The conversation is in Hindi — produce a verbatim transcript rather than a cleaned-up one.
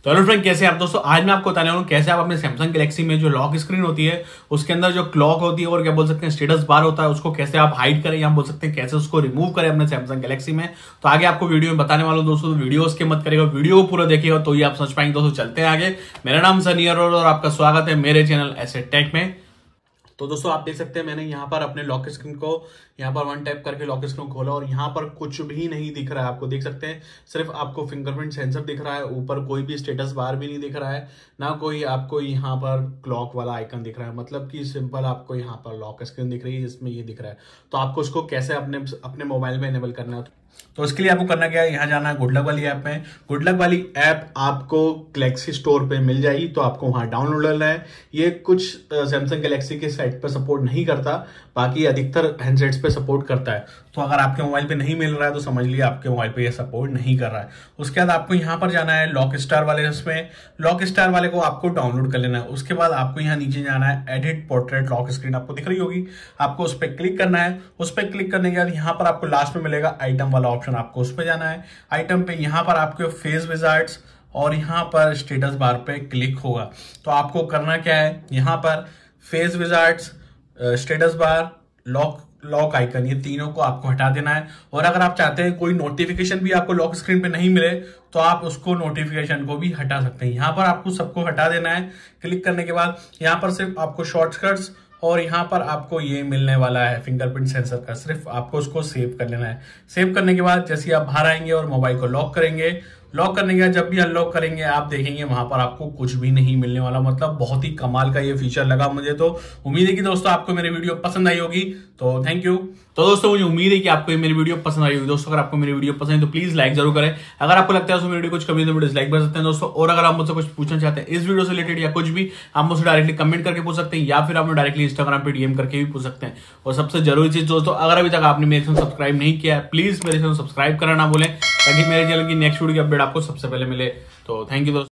तो हेलो फ्रेंड, कैसे आप दोस्तों। आज मैं आपको बताने वाला हूँ कैसे आप अपने सैमसंग गैलेक्सी में जो लॉक स्क्रीन होती है उसके अंदर जो क्लॉक होती है और क्या बोल सकते हैं स्टेटस बार होता है उसको कैसे आप हाइड करें या बोल सकते हैं कैसे उसको रिमूव करें अपने सैमसंग गैलेक्सी में। तो आगे आपको वीडियो में बताने वाला हूँ दोस्तों, तो वीडियो उसके मत करेगा, वीडियो को पूरा देखिएगा तो ये आप समझ पाएंगे। दोस्तों चलते हैं आगे। मेरा नाम सनी अरोड़ा और आपका स्वागत है मेरे चैनल एसेट टेक में। तो दोस्तों आप देख सकते हैं मैंने यहाँ पर अपने लॉक स्क्रीन को यहाँ पर वन टैप करके लॉक स्क्रीन खोला और यहाँ पर कुछ भी नहीं दिख रहा है। आपको देख सकते हैं सिर्फ आपको फिंगरप्रिंट सेंसर दिख रहा है, ऊपर कोई भी स्टेटस बार भी नहीं दिख रहा है, ना कोई आपको यहाँ पर क्लॉक वाला आइकन दिख रहा है। मतलब कि सिंपल आपको यहाँ पर लॉक स्क्रीन दिख रही है जिसमें ये दिख रहा है। तो आपको उसको कैसे अपने अपने मोबाइल में इनेबल करना है, तो इसके लिए आपको करना क्या है, यहाँ जाना है गुड लक वाली ऐप में। गुड लक वाली ऐप आपको गैलेक्सी स्टोर पे मिल जाएगी, तो आपको वहां डाउनलोड करना है। ये कुछ सैमसंग गैलेक्सी के साइट पे सपोर्ट नहीं करता, बाकी अधिकतर हैंडसेट्स पे सपोर्ट करता है। तो अगर आपके मोबाइल पे नहीं मिल रहा है तो समझ लिया आपके मोबाइल पे ये सपोर्ट नहीं कर रहा है। उसके बाद आपको यहाँ पर जाना है लॉक स्टार वाले, इसमें लॉक स्टार वाले को आपको डाउनलोड कर लेना है। उसके बाद आपको यहाँ नीचे जाना है एडिट पोर्ट्रेट लॉक स्क्रीन, आपको दिख रही होगी, आपको उस पर क्लिक करना है। उस पर क्लिक करने के बाद यहाँ पर आपको लास्ट में मिलेगा आइटम वाला ऑप्शन, आपको उस पर जाना है। आइटम पे यहाँ पर आपके फेस विजार्ड्स और यहाँ पर स्टेटस बार पे क्लिक होगा। तो आपको करना क्या है, यहाँ पर face wizards, status bar, lock lock icon, ये तीनों को आपको हटा देना है। और अगर आप चाहते हैं कोई नोटिफिकेशन भी आपको लॉक स्क्रीन पे नहीं मिले तो आप उसको नोटिफिकेशन को भी हटा सकते हैं। यहाँ पर आपको सबको हटा देना है। क्लिक करने के बाद यहाँ पर सिर्फ आपको शॉर्टकट्स और यहाँ पर आपको ये मिलने वाला है फिंगरप्रिंट सेंसर का, सिर्फ आपको उसको सेव कर लेना है। सेव करने के बाद जैसे आप बाहर आएंगे और मोबाइल को लॉक करेंगे, लॉक करने के बाद जब भी अनलॉक करेंगे आप देखेंगे वहां पर आपको कुछ भी नहीं मिलने वाला। मतलब बहुत ही कमाल का ये फीचर लगा मुझे। तो उम्मीद है कि दोस्तों आपको मेरी वीडियो पसंद आई होगी, तो थैंक यू। तो दोस्तों मुझे उम्मीद है कि आपको मेरी वीडियो पसंद आई होगी। दोस्तों अगर आपको मेरी वीडियो पसंद है तो प्लीज लाइक जरूर करें। अगर आपको लगता है उसमें वीडियो कुछ कमी तो डिसलाइक कर सकते हैं दोस्तों। और अगर आप मुझसे कुछ पूछना चाहते हैं इस वीडियो से रिलेटेड या कुछ भी, आप मुझसे डायरेक्टली कमेंट करके पूछ सकते हैं या फिर आप डायरेक्टली इंस्टाग्राम पे डीएम करके भी पूछ सकते हैं। और सबसे जरूरी चीज दोस्तों, अगर अभी तक आपने मेरे चैनल सब्सक्राइब नहीं किया है प्लीज मेरे चैनल सब्सक्राइब करना ना भूलें, ताकि मेरे चैनल की नेक्स्ट वीडियो की अपडेट आपको सबसे पहले मिले। तो थैंक यू दोस्तों।